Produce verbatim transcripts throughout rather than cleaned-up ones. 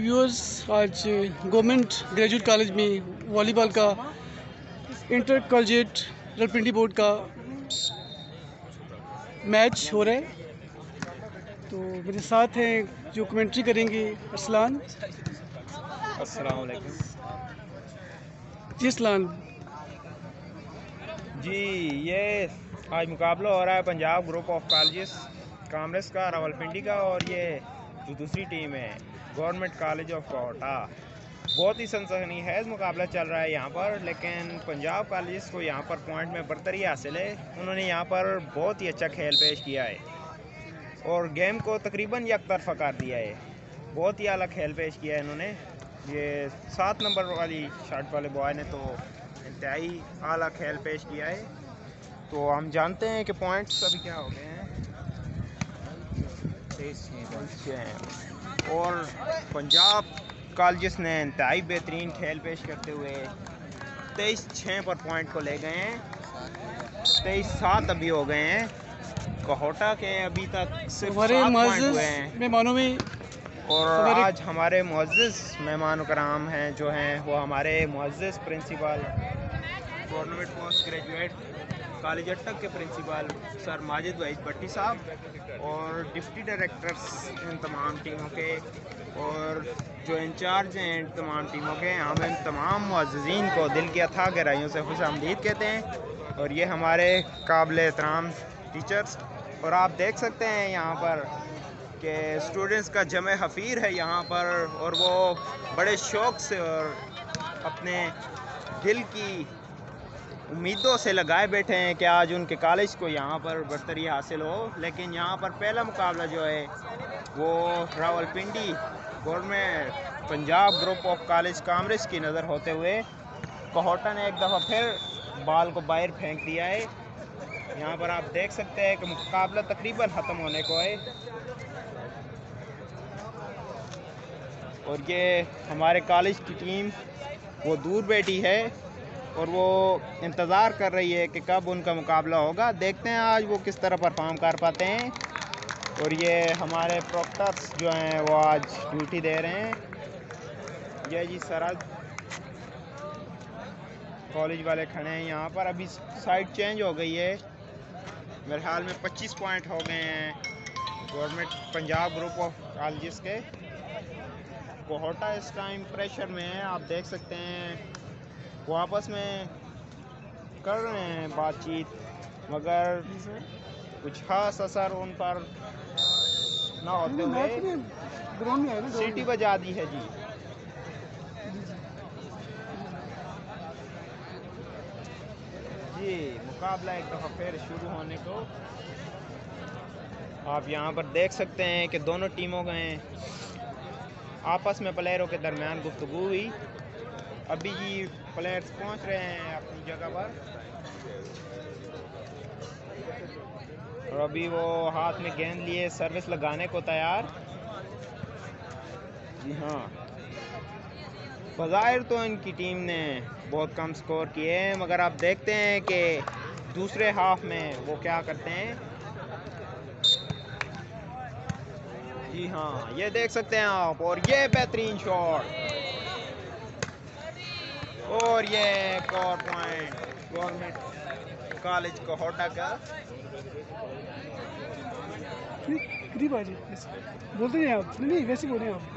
Viewers, आज government graduate college में volleyball का इंटर कॉलेजिएट रावलपिंडी बोर्ड का मैच हो रहा है। तो मेरे साथ हैं जो कमेंट्री करेंगे अरसलान। अस्सलाम वालेकुम। जी अरसलान जी, ये आज मुकाबला हो रहा है Punjab group of colleges commerce का, रावलपिंडी का, और ये जो दूसरी टीम है गवर्नमेंट कॉलेज ऑफ कोहटा। बहुत ही सनसनीखेज मुकाबला चल रहा है यहाँ पर, लेकिन पंजाब कॉलेज को यहाँ पर पॉइंट में बरतरी हासिल है। उन्होंने यहाँ पर बहुत ही अच्छा खेल पेश किया है और गेम को तकरीबन एक तरफा कर दिया है। बहुत ही आला खेल पेश किया है इन्होंने। ये सात नंबर वाली शर्ट वाले बॉय ने तो इंतहाई आला खेल पेश किया है। तो हम जानते हैं कि पॉइंट्स अभी क्या हो गए हैं, और पंजाब कॉलेजेस ने इंतहाई बेहतरीन खेल पेश करते हुए तेईस छः पर पॉइंट को ले गए हैं। तेईस सात अभी हो गए हैं। कोहटा के अभी तक सिर्फ हमारे सात पॉइंट मुअज़्ज़िज़ हुए हैं। मेहमानों में और हमारे आज हमारे मुअज़्ज़िज़ मेहमान कराम हैं जो हैं वो हमारे मुअज़्ज़िज़ principal government post graduate college Attock के प्रिंसिपल सर माजिद वहीद भट्टी साहब, और डिप्टी डायरेक्टर्स इन तमाम टीमों के, और जो इंचार्ज हैं इन तमाम टीमों के। हम इन तमाम मुअज़्ज़िज़ीन को दिल की अथाह गहराइयों से खुशामदीद कहते हैं। और ये हमारे काबिल एहतराम टीचर्स, और आप देख सकते हैं यहाँ पर कि स्टूडेंट्स का जमे हफ़ीर है यहाँ पर, और वो बड़े शौक़ से और अपने दिल की उम्मीदों से लगाए बैठे हैं कि आज उनके कॉलेज को यहाँ पर बरतरी हासिल हो। लेकिन यहाँ पर पहला मुकाबला जो है वो Rawalpindi government Punjab group of college commerce की नज़र होते हुए कोहटा ने एक दफ़ा फिर बॉल को बाहर फेंक दिया है। यहाँ पर आप देख सकते हैं कि मुकाबला तकरीबन ख़त्म होने को है, और ये हमारे कॉलेज की टीम वो दूर बैठी है और वो इंतज़ार कर रही है कि कब उनका मुकाबला होगा। देखते हैं आज वो किस तरह परफॉर्म कर पाते हैं। और ये हमारे प्रोक्टर्स जो हैं वो आज ड्यूटी दे रहे हैं। ये जी सरहद कॉलेज वाले खड़े हैं यहाँ पर। अभी साइड चेंज हो गई है, मेरे ख्याल में पच्चीस पॉइंट हो गए हैं government Punjab group of colleges के। कोहटा इस टाइम प्रेशर में है, आप देख सकते हैं वो आपस में कर रहे हैं बातचीत, मगर कुछ खास असर उन पर ना होते हुए सीटी बजा दी है जी। जी मुकाबला एक दफ़ा फिर शुरू होने को आप यहाँ पर देख सकते हैं कि दोनों टीमों में आपस में प्लेयरों के दरमियान गुफ्तगू हुई। अभी जी प्लेयर्स पहुंच रहे हैं अपनी जगह पर, और अभी वो हाथ में गेंद लिए सर्विस लगाने को तैयार। जी हाँ, बज़ाहिर तो इनकी टीम ने बहुत कम स्कोर किए हैं, मगर आप देखते हैं कि दूसरे हाफ में वो क्या करते हैं। जी हाँ, ये देख सकते हैं आप, और ये बेहतरीन शॉट, और ये एक और पॉइंट गवर्नमेंट कॉलेज कोहटा का। करीब आ जाइए, बोलते हैं आप, नहीं वैसे बोले आप।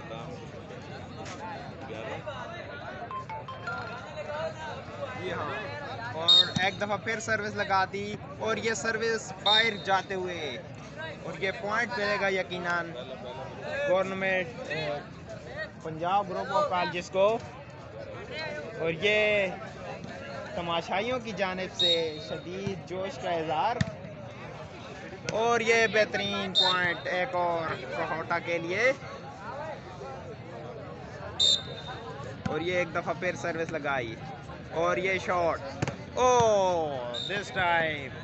जी हाँ, और एक दफ़ा फिर सर्विस लगा दी, और ये सर्विस बाहर जाते हुए, और ये पॉइंट मिलेगा यकीनन government Punjab group of colleges को। और ये तमाशाइयों की जानिब से शदीद जोश का इज़हार, और ये बेहतरीन पॉइंट एक और कोहटा के लिए, और ये एक दफ़ा फिर सर्विस लगाई, और ये शॉट, ओह दिस टाइम